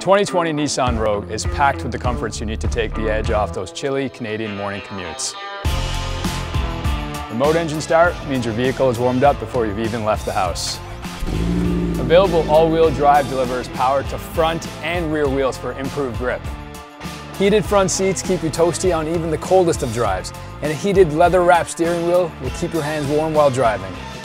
2020 Nissan Rogue is packed with the comforts you need to take the edge off those chilly Canadian morning commutes. Remote engine start means your vehicle is warmed up before you've even left the house. Available all-wheel drive delivers power to front and rear wheels for improved grip. Heated front seats keep you toasty on even the coldest of drives, and a heated leather-wrapped steering wheel will keep your hands warm while driving.